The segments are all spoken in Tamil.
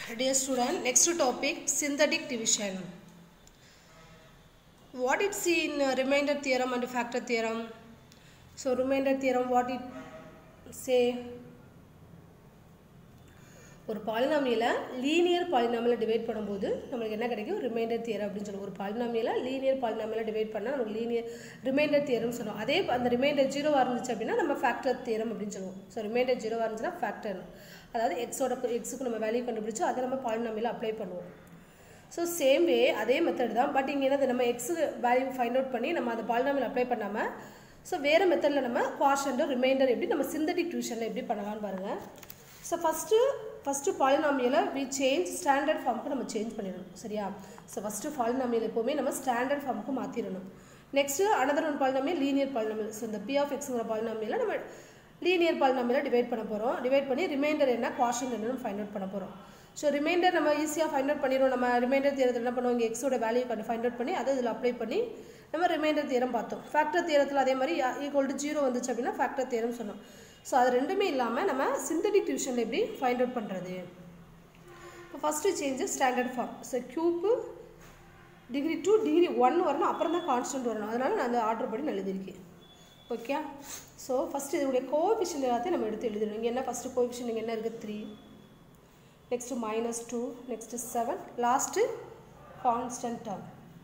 Dear student, next topic synthetic division. What it see in remainder theorem and factor theorem? So remainder theorem, what it say? ஒரு பாலினாமியல லீனியர் பாலினாமியல டிவைட் பண்ணும்போது நமக்கு என்ன கிடைக்கும் ரிமைண்டர் தியரம் அப்படினு சொல்லுவோம். ஒரு பாலினாமியல லீனியர் பாலினாமியல டிவைட் பண்ணா நமக்கு லீனியர் ரிமைண்டர் தியரம் சொல்றோம். அதே அந்த ரிமைண்டர் 0 ஆ இருந்துச்சு அப்படினா நம்ம ஃபேக்டர் தியரம் அப்படினு சொல்லுவோம். சோ ரிமைண்டர் 0 ஆ இருந்துச்சுனா ஃபேக்டர். அதாவது x க்கு நம்ம வேல்யூ கண்டுபிடிச்சு அதை நம்ம பாலினாமியல அப்ளை பண்ணுவோம். சோ சேம் வே அதே மெத்தட் தான். பட் இங்க என்னது நம்ம x வேல்யூ ஃபைண்ட் அவுட் பண்ணி நம்ம அந்த பாலினாமியல அப்ளை பண்ணாம சோ வேற மெத்தட்ல நம்ம குவாஷன்ட் ரிமைண்டர் எப்படி நம்ம சிந்தெடிக் டிவிஷன்ல எப்படி பண்ணலாம்னு பாருங்க. So first polynomial we change standard form க்கு நம்ம change பண்ணிரணும். சரியா? So first polynomial எப்பவுமே நம்ம standard form க்கு மாத்திரணும். Next another one polynomial linear polynomial. So இந்த p of x ங்கற polynomial நம்ம linear polynomial டிவைட் பண்ண போறோம். டிவைட் பண்ணி ரிமைண்டர் என்ன quotient என்னன்னு ஃபைண்ட் அவுட் பண்ண போறோம். So ரிமைண்டர் நம்ம ஈஸியா ஃபைண்ட் அவுட் பண்ணிரோம். நம்ம ரிமைண்டர் தியரத்துல என்ன பண்ணுவோம்? x ஓட வேல்யூ ஃபைண்ட் அவுட் பண்ணி அதை இதுல அப்ளை பண்ணி நம்ம ரிமைண்டர் தியரம் பார்த்தோம். ஃபேக்டர் தியரத்துல அதே மாதிரி = 0 வந்துச்சு அப்படினா ஃபேக்டர் தியரம் சொன்னோம். So அது ரெண்டுமே இல்லாம நம்ம சிந்தெடிக் டிவிஷன்ல எப்படி ஃபைண்ட் அவுட் பண்றது? இப்போ first change standard form. So cube degree 2 degree 1 வரணும், அப்புறம் தான் கான்ஸ்டன்ட் வரணும். அதனால நான் அந்த ஆர்டர் படி எழுதிருக்கேன். ஓகே? So ஃபர்ஸ்ட் இதோட கோஎஃபிஷியன்ட் எல்லாத்தையும் நம்ம எடுத்து எழுதிடணும். இங்க என்ன ஃபர்ஸ்ட் கோஎஃபிஷியன்ட் இங்க என்ன இருக்கு 3. Next -2, next 7, last constant term.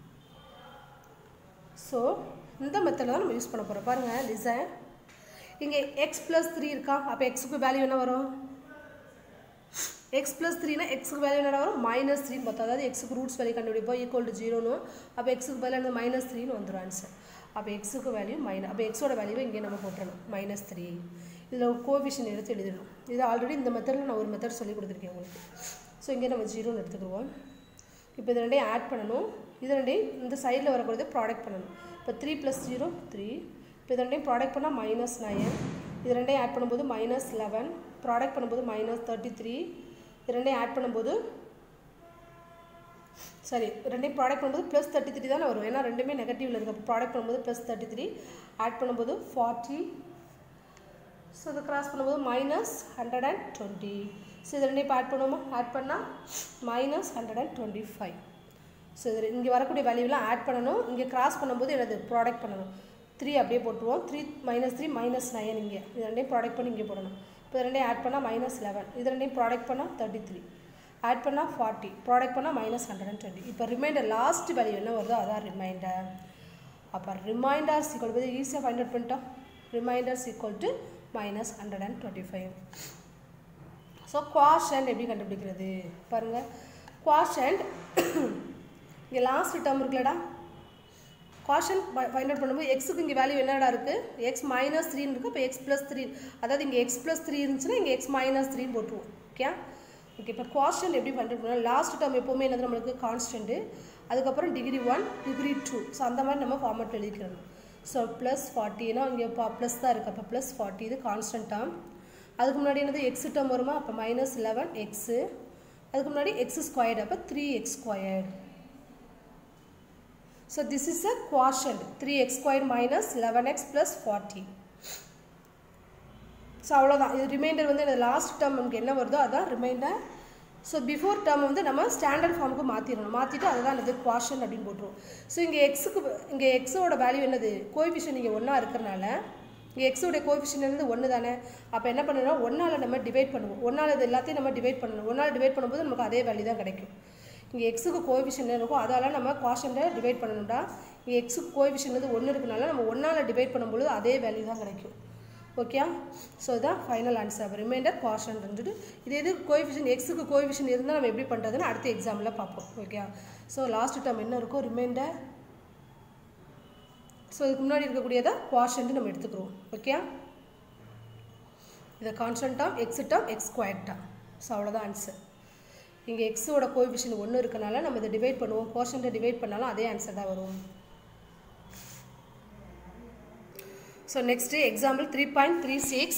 So இந்த மெத்தட்ல தான் நம்ம யூஸ் பண்ண போறோம். பாருங்க லிசன். இங்க x plus 3 இருக்கா? அப்ப x க்கு வேல்யூ என்ன வரும்? x plus 3 னா x க்கு வேல்யூ என்ன வரும்? -3 ன்னு பார்த்தா. அதாவது x க்கு ரூட்ஸ் வேல்யூ கண்டுபிடிப்போம் =0 னு. அப்ப x க்கு வேல்யூ -3 ன்னு வந்துரும் ஆன்சர். அப்ப x க்கு வேல்யூ அப்ப x ஓட வேல்யூவை இங்க நம்ம போட்டுறணும் -3. இதுல ஒரு கோஎஃபிஷியன்ட் எடுத்து எழுதிடணும். இது ஆல்ரெடி இந்த மெத்தட்ல நான் ஒரு மெத்தட் சொல்லி கொடுத்திருக்கேன் உங்களுக்கு. சோ இங்க நம்ம 0 ன்னு எடுத்துக்குவோம். இப்போ இது ரெண்டையும் ஆட் பண்ணனும். இது ரெண்டையும் இந்த சைடுல வரக்கூடியதை ப்ராடக்ட் பண்ணனும். இப்போ 3 + 0 3. இப்போ இது ரெண்டையும் ப்ராடக்ட் பண்ணா -9. இது ரெண்டையும் ஆட் பண்ணும்போது -11. ப்ராடக்ட் பண்ணும்போது -33. இது ரெண்டையும் ஆட் பண்ணும்போது சரி ரெண்டையும் ப்ராடக்ட் பண்ணும்போது +33 தான வரும். ஏன்னா ரெண்டுமே நெகட்டிவ்ல இருக்கு. ப்ராடக்ட் பண்ணும்போது +33, ஆட் பண்ணும்போது 40. சோ இது கிராஸ் பண்ணும்போது -120. சோ இது ரெண்டையும் ஆட் பண்ணுவோமா? ஆட் பண்ணா -125. சோ இது இங்க வரக்கூடிய வேல்யூலாம் ஆட் பண்ணனும். இங்க கிராஸ் பண்ணும்போது என்னது ப்ராடக்ட் பண்ணனும். 3 அப்படியே போட்டுருவோம். 3 -3 -9 இங்க. இது ரெண்டையும் ப்ராடக்ட் பண்ணி இங்க போடணும். இப்போ இது ரெண்டையும் ஆட் பண்ணா -11. இது ரெண்டையும் ப்ராடக்ட் பண்ணா 33. ஆட் பண்ணா 40. ப்ராடக்ட் பண்ணா -120. இப்போ ரிமைண்டர் லாஸ்ட் வேல்யூ என்ன வருதோ அதான் ரிமைண்டர். அப்ப ரிமைண்டர் = ஈஸியா ஃபைண்ட் அவுட் பண்ணிட்டோம். ரிமைண்டர் = -125. சோ குவாஷன்ட் எப்படி கண்டுபிடிக்கிறது? பாருங்க. குவாஷன்ட் இங்க லாஸ்ட் டேர்ம் இருக்குலடா. குவாஷன்ட் ஃபைண்ட் அவுட் பண்ணும்போது x க்கு இங்க வேல்யூ என்னடா இருக்கு? x -3 இருக்கு. அப்ப x + 3. அதாவது இங்க x + 3 இருந்துச்சுனா இங்க x -3 ன்னு போட்டுருவோம். ஓகே? ஓகே. இப்போ குவாஷன்ட் எப்படி ஃபைண்ட் அவுட் பண்ணலாம்? லாஸ்ட் டேர்ம் எப்பவுமே என்னது நமக்கு கான்ஸ்டன்ட். அதுக்கு அப்புறம் டிகிரி 1, டிகிரி 2. சோ அந்த மாதிரி நம்ம ஃபார்மட்ல எழுதிக்கிறோம். சோ +40 னா இங்க ப்ளஸ் தான் இருக்கு. அப்ப +40 இது கான்ஸ்டன்ட் டேர்ம். அதுக்கு முன்னாடி என்னது x டேர்ம் வருமா? அப்ப -11x. அதுக்கு முன்னாடி x². அப்ப 3x². So this is a quotient 3x² - 11x + 40. So அவ்வளவுதான். இது ரிமைண்டர் வந்து இந்த லாஸ்ட் டேர்ம் நமக்கு என்ன வருதோ அதான் ரிமைண்டர். So before term வந்து நம்ம ஸ்டாண்டர்ட் ஃபார்முக்கு மாத்திரணும். மாத்திட்டு அதுதான் இது quotient அப்படினு போட்டுருவோம். So இங்க x ஓட வேல்யூ என்னது? கோஎஃபிஷியன்ட் இங்க 1 ஆ இருக்கறனால இங்க x ஓட கோஎஃபிஷியன்ட் என்னது 1 தானே. அப்ப என்ன பண்ணனும்? 1 ஆல நம்ம டிவைட் பண்ணுவோம். 1 ஆல இது எல்லாத்தையும் நம்ம டிவைட் பண்ணனும். 1 ஆல டிவைட் பண்ணும்போது நமக்கு அதே வேல்யூ தான் கிடைக்கும். இங்க x க்கு கோஎஃபிஷியன்ட் இருக்கும். அதால நம்ம quotient டிவைட் பண்ணனும்டா. இங்க x க்கு கோஎஃபிஷியன்ட் வந்து 1 இருக்கனால நம்ம 1 ஆல டிவைட் பண்ணும்போது அதே வேல்யூ தான் கிடைக்கும். ஓகே? சோ இதான் ஃபைனல் ஆன்சர். ரிமைண்டர் quotient வந்துட்டு இது கோஎஃபிஷியன்ட் x க்கு கோஎஃபிஷியன்ட் இருந்தா நம்ம எப்படி பண்றதுன்னு அடுத்த எக்ஸாம்ல பாப்போம். ஓகே? சோ லாஸ்ட் டேர்ம் என்ன இருக்கும்? ரிமைண்டர். சோ இதுக்கு முன்னாடி இருக்கக்கூடியத quotient நம்ம எடுத்துக்கிறோம். ஓகே? இது constant term, x term, x² term. So அவ்வளவுதான் ஆன்சர். இங்க x ஓட கோஎஃபிஷியன்ட் 1 இருக்கனால நம்ம இத டிவைட் பண்ணுவோம். quotient டிவைட் பண்ணாலும் அதே ஆன்சர் தான் வரும். So next example 3.36.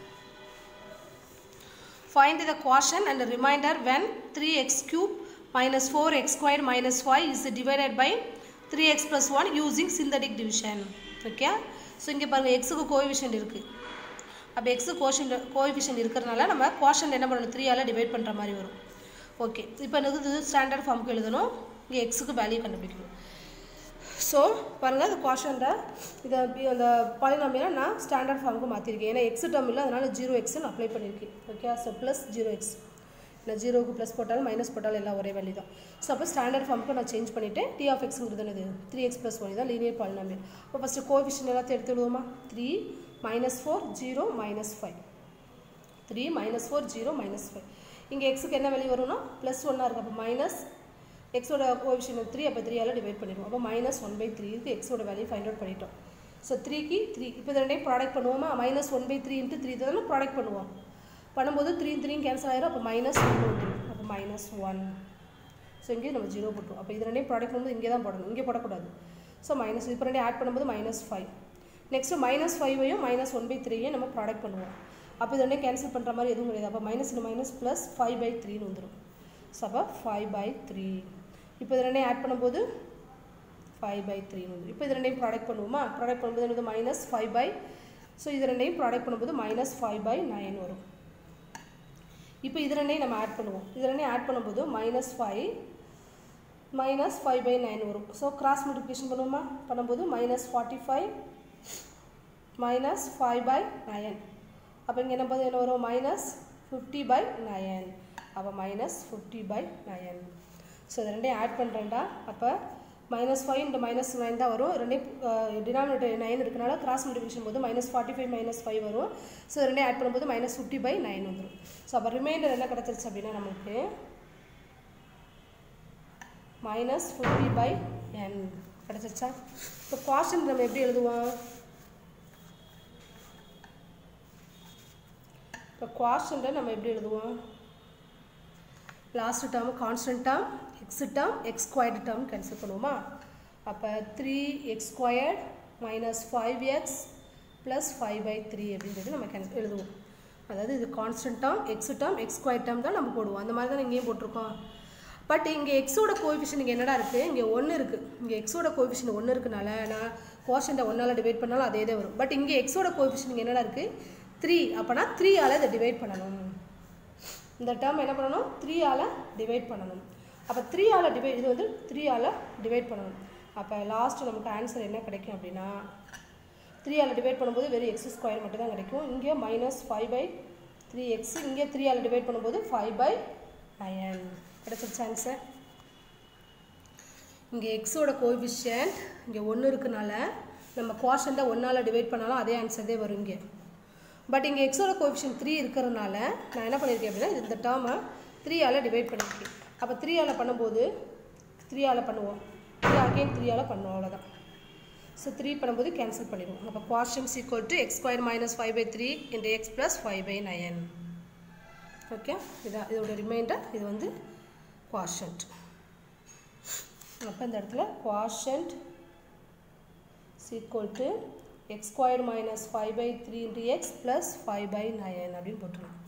Find the quotient and the remainder when 3x³ - 4x² - 5 is divided by 3x + 1 using synthetic division. Okay? So இங்க பாருங்க x க்கு கோஎஃபிஷியன்ட் இருக்கு. அப்ப x கோஎஃபிஷியன்ட் இருக்கறனால நம்ம quotient என்ன பண்ணனும்? 3 ஆல டிவைட் பண்ற மாதிரி வரும். ஓகே இப்போ எனக்கு இது ஸ்டாண்டர்ட் ஃபார்முக்கு எழுதணும் இங்கே எக்ஸுக்கு வேல்யூ கண்டுபிடிக்கணும் ஸோ பாருங்கள் அந்த குவாஷன்ட்டை இதை அந்த பாலினாமியலை நான் ஸ்டாண்டர்ட் ஃபார்முக்கு மாற்றிருக்கேன் ஏன்னா எக்ஸ் டேர்ம் இல்லை அதனால் 0x அப்ளை பண்ணியிருக்கேன் ஓகே ஸோ ப்ளஸ் 0x நான் 0க்கு ப்ளஸ் போட்டாலும் மைனஸ் போட்டாலும் எல்லாம் ஒரே வேல்யூ தான் ஸோ அப்போ ஸ்டாண்டர்ட் ஃபார்முக்கு நான் சேஞ்ச் பண்ணிவிட்டேன் டி ஆஃப் எக்ஸுங்கிறது என்னது 3x + 1 தான் லீனியர் பாலினாமியல் அப்போ ஃபஸ்ட்டு கோஎஃபிஷியன்ட் எல்லாத்தையும் எடுத்து எழுதுவோமா 3 -4 0 -5 3 -4 0 -5 இங்கே எக்ஸுக்கு என்ன வேல்யூ வரும்னா ப்ளஸ் 1 இருக்குது அப்போ மைனஸ் எக்ஸோட கோஎஃபிஷியன்ட் 3 அப்போ 3 ஆல் டிவைட் பண்ணிடுவோம் அப்போ -1/3 இருக்குது எக்ஸோட வேல்யூ ஃபைண்ட் அவுட் பண்ணிட்டோம் ஸோ 3க்கு 3 இப்போ இந்த ரெண்டையும் ப்ராடக்ட் பண்ணுவோமா -1/3 × 3 தானே ப்ராடக்ட் பண்ணுவோம் பண்ணும்போது 3 3 கேன்சல் ஆயிரும் அப்போ -1 வந்துடும் அப்போ -1 ஸோ இங்கே நம்ம 0 போட்டுருவோம் அப்போ இது ரெண்டையும் ப்ராடக்ட் பண்ணும்போது இங்கே தான் போடணும் இங்கே போடக்கூடாது ஸோ மைனஸ் இப்போ ரெண்டையும் ஆட் பண்ணும்போது -5 நெக்ஸ்ட்டு -5ஐயும் -1/3ஐயும் நம்ம ப்ராடக்ட் பண்ணுவோம் அப்போ இது ரெண்டையும் கேன்சல் பண்ணுற மாதிரி எதுவும் கிடையாது அப்போ மைனஸ் ப்ளஸ் 5/3 வந்துடும் ஸோ அப்போ 5/3 இப்போ இது ரெண்டையும் ஆட் பண்ணும்போது 5/3 வந்துடும் இப்போ இது ரெண்டையும் ப்ராடக்ட் பண்ணுவோமா ப்ராடக்ட் பண்ணும்போது என்னது -5 ஸோ இது ரெண்டையும் ப்ராடக்ட் பண்ணும்போது -5/9 வரும் இப்போ இது ரெண்டையும் நம்ம ஆட் பண்ணுவோம் இது ரெண்டையும் ஆட் பண்ணும்போது -5 -5/9 வரும் ஸோ கிராஸ் மல்டிப்ளிகேஷன் பண்ணுவோமா பண்ணும்போது -45 -5/9 அப்போ இங்கே என்ன வரும் -50/9 அப்போ -50/9 ஸோ இது ரெண்டையும் ஆட் பண்ணுறேன்டா அப்போ -5 × -9 தான் வரும் ரெண்டையும் டினாமினேட்டர் 9 இருக்கனால கிராஸ் மல்டிப்ளிகேஷன் போது -45 -5 வரும் ஸோ ரெண்டையும் ஆட் பண்ணும்போது -50/9 வந்துடும் ஸோ அப்போ ரிமைண்டர் என்ன கிடச்சிருச்சு அப்படின்னா நமக்கு -50/n கிடச்சிருச்சா இப்போ குவாஷன் நம்ம எப்படி எழுதுவோம் இப்போ குவாஷன்ட்டை நம்ம எப்படி எழுதுவோம் last term constant term x squared term cancel பண்ணுவோமா அப்போ 3x² - 5x + 5/3 அப்படின்றது நம்ம எழுதுவோம் அதாவது இது constant term x square term தான் நம்ம போடுவோம் அந்த மாதிரி தான் இங்கேயும் போட்டிருக்கோம் பட் இங்கே எக்ஸோட கோஎஃபிஷியன்ட் இங்கே என்னடா இருக்குது இங்கே 1 இருக்குது இங்கே எக்ஸோட கோஎஃபிஷியன்ட் 1 இருக்கனால நான் கோஷன்ட்டை 1ஆல் டிவைட் பண்ணாலும் அதே தான் வரும் பட் இங்கே எக்ஸோட கோஎஃபிஷியன்ட் என்னடா இருக்குது 3 அப்போனா 3ஆல் இதை டிவைட் பண்ணணும் இந்த டேர்ம் என்ன பண்ணணும் 3ஆல் டிவைட் பண்ணணும் அப்போ 3ஆல் டிவைட் இது வந்து 3ஆல் டிவைட் பண்ணணும் அப்போ லாஸ்ட் நமக்கு ஆன்சர் என்ன கிடைக்கும் அப்படின்னா 3ஆல் டிவைட் பண்ணும்போது வெறும் x² மட்டும் தான் கிடைக்கும் இங்கே -5/3x இங்கே 3ஆல் டிவைட் பண்ணும்போது 5/9 கிடைச்சிருச்சு ஆன்சர் இங்கே எக்ஸோட கோஎஃபிஷியன்ட் இங்கே 1 இருக்கனால நம்ம குவாஷன்ட்டை 1ஆல் டிவைட் பண்ணாலும் அதே ஆன்சர் தான் வரும் இங்கே பட் இங்கே எக்ஸோட கோஎஃபிஷியன்ட் 3 இருக்கிறதுனால நான் என்ன பண்ணியிருக்கேன் அப்படின்னா இந்த டேர்மை 3ஆல் டிவைட் பண்ணியிருக்கேன் அப்போ 3ஆல் பண்ணும்போது 3ஆல் பண்ணுவோம் அகெயின் 3ஆல் பண்ணுவோம் அவ்வளோதான் ஸோ 3 பண்ணும்போது கேன்சல் பண்ணிடுவோம் அப்போ குவாஷன் = x² - 5/3 × x + 5/9 ஓகே இதான் இதோட ரிமைண்டர் இது வந்து குவாஷன்ட் அப்போ இந்த இடத்துல குவாஷன்ட் = x² - 5/3 × x + 5/9 அப்படின்னு போட்டுருவோம்